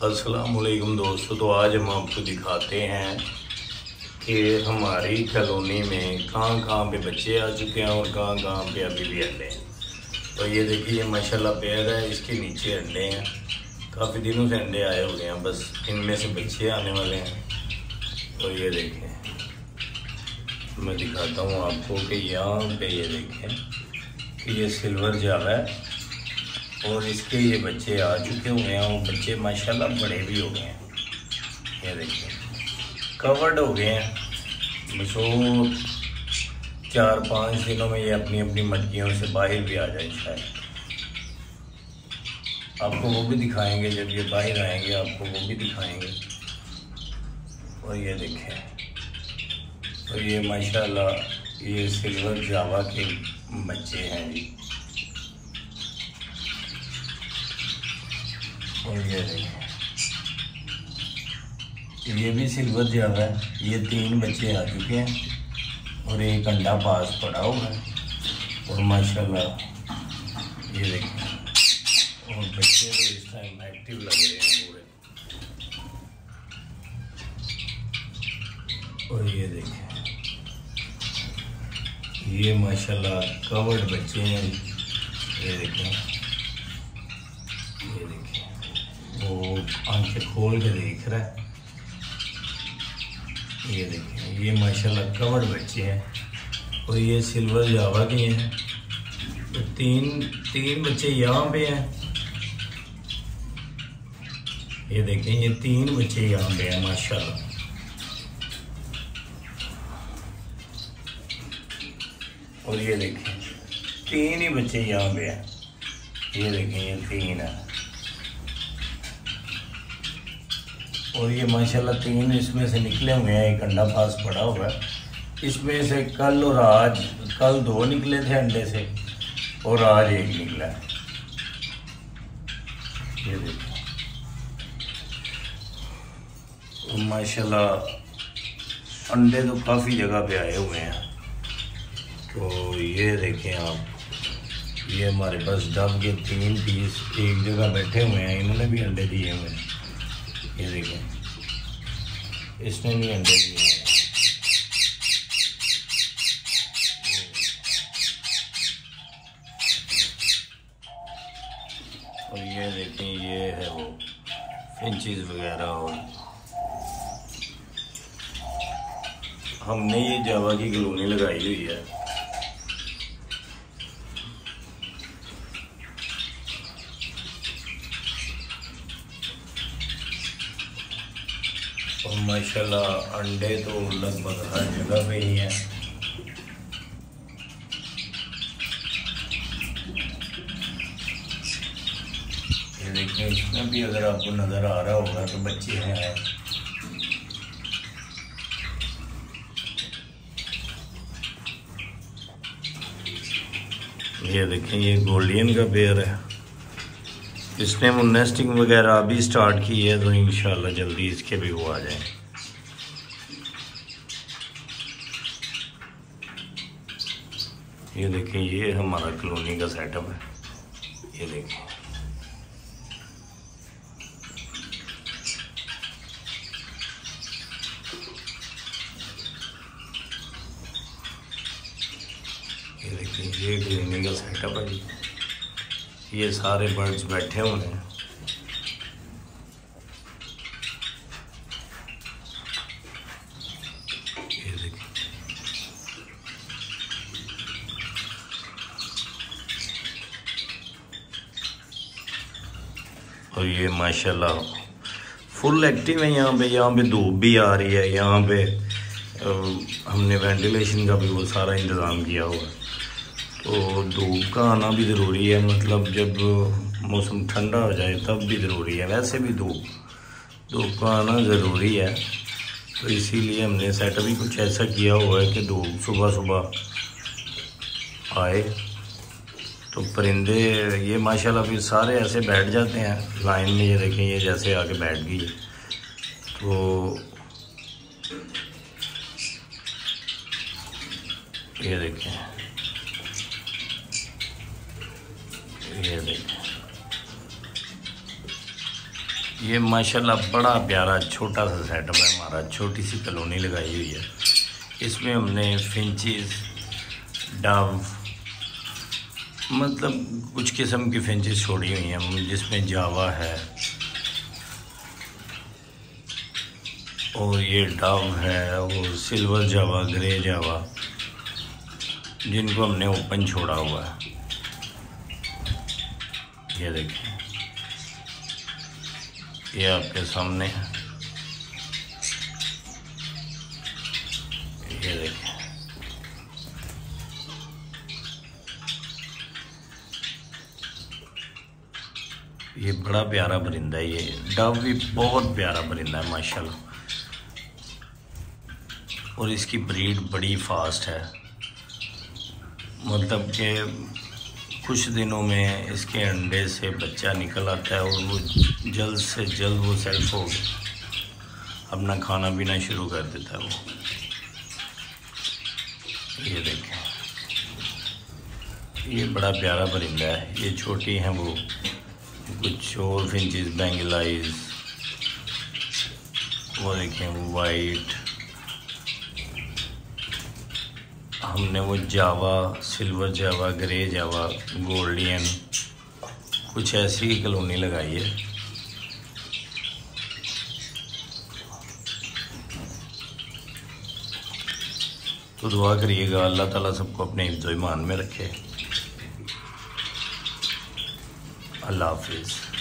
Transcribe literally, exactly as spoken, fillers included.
अस्सलाम वालेकुम दोस्तों। तो आज हम आपको दिखाते हैं कि हमारी कॉलोनी में कहाँ कहाँ पे बच्चे आ चुके हैं और कहाँ कहाँ पे अभी भी अंडे हैं। तो ये देखिए, ये माशाल्लाह पेड़ है, इसके नीचे अंडे हैं। काफ़ी दिनों से अंडे आए हुए हैं, बस इनमें से बच्चे आने वाले हैं। तो ये देखें, मैं दिखाता हूँ आपको कि यहाँ पे ये देखें कि ये सिल्वर जावा है और इसके ये बच्चे आ चुके हुए हैं। वो बच्चे माशाल्लाह बड़े भी हो गए हैं। ये देखिए, कवर्ड हो गए हैं। बस वो चार पाँच दिनों में ये अपनी अपनी मटकियों से बाहर भी आ जाए शायद। आपको वो भी दिखाएंगे, जब ये बाहर आएंगे आपको वो भी दिखाएंगे। और ये देखें, तो ये माशाल्लाह ये सिल्वर जावा के बच्चे हैं जी। और ये देखें, ये भी सिल्वर जावा है। ये तीन बच्चे आ चुके हैं और एक अंडा पास पड़ा हुआ है। और माशाल्लाह ये देखें, और बच्चे तो इस टाइम एक्टिव लग रहे हैं पूरे। और ये देखें, ये माशाल्लाह कवर्ड बच्चे हैं। ये देखें, ये देखें, वो आंखें खोल के देख रहा है। ये देखें, ये माशाल्लाह कवर्ड बच्चे हैं और ये सिल्वर जावा के हैं। तो तीन तीन बच्चे यहाँ पे हैं। ये देखें, ये तीन बच्चे यहाँ पे हैं माशाल्लाह। और ये देखें, तीन ही बच्चे यहाँ पे हैं। ये देखें, ये तीन है। और ये माशाल्लाह तीन इसमें से निकले हुए हैं। एक अंडा पास पड़ा हुआ है। इसमें से कल और आज, कल दो निकले थे अंडे से और आज एक निकला है। ये देखो, तो माशाल्लाह अंडे तो काफ़ी जगह पे आए हुए हैं। तो ये देखें आप, ये हमारे पास डब के तीन पीस एक जगह बैठे हुए हैं। इन्होंने भी अंडे दिए हुए हैं। ये देखें, इसने भी अंडे दिए हैं। और ये देखें, ये है वो फिंचीज वगैरह। और हमने ये जावा की कॉलोनी लगाई हुई है। और माशाल्लाह अंडे तो लगभग हर जगह पे ही हैं। ये देखिए, इसमें भी अगर आपको नज़र आ रहा होगा तो बच्चे हैं। ये देखें, ये गोल्डियन का पेयर है। इसने वो नेस्टिंग वगैरह अभी स्टार्ट की है, तो इंशाल्लाह जल्दी इसके भी वो आ जाए। ये देखें, ये हमारा कॉलोनी का सेटअप है। ये देखें, ये देखें, ये कॉलोनी का सेटअप है जी। ये सारे बर्ड्स बैठे हुए हैं। ये देखिए, और ये माशाल्लाह फुल एक्टिव है यहाँ पे। यहाँ पे धूप भी आ रही है। यहाँ पे हमने वेंटिलेशन का भी वो सारा इंतज़ाम किया हुआ है। तो धूप का आना भी ज़रूरी है, मतलब जब मौसम ठंडा हो जाए तब भी ज़रूरी है। वैसे भी धूप धूप का आना ज़रूरी है। तो इसीलिए हमने सेटअप ही कुछ ऐसा किया हुआ है कि धूप सुबह सुबह आए तो परिंदे ये माशाल्लाह फिर सारे ऐसे बैठ जाते हैं लाइन में। ये देखें, ये जैसे आके बैठ गई। तो ये देखें, ये देखें, ये माशाल्लाह बड़ा प्यारा छोटा सा सेटअप है हमारा, छोटी सी कॉलोनी लगाई हुई है। इसमें हमने फिंचेस, डव, मतलब कुछ किस्म की फिंचेस छोड़ी हुई हैं, जिसमें जावा है और ये डव है और सिल्वर जावा, ग्रे जावा, जिनको हमने ओपन छोड़ा हुआ है। ये देखिए, ये आपके सामने है, ये देखिए। ये बड़ा प्यारा परिंदा है, ये डव भी बहुत प्यारा परिंदा है माशाल्लाह, और इसकी ब्रीड बड़ी फास्ट है। मतलब कि कुछ दिनों में इसके अंडे से बच्चा निकल आता है और वो जल्द से जल्द वो सेल्फ हो अपना खाना पीना शुरू कर देता है वो। ये देखें, ये बड़ा प्यारा परिंदा है। ये छोटी हैं वो, कुछ और फिंचेस, बेंगल आइज, वो देखें वो वाइट। हमने वो Jawa, silver Jawa, grey Jawa, golden, कुछ ऐसी ही कॉलोनी लगाई है। तो दुआ करिएगा अल्लाह ताला सबको अपने हिफ्ज़-ओ-ईमान में रखे। अल्लाह हाफिज़।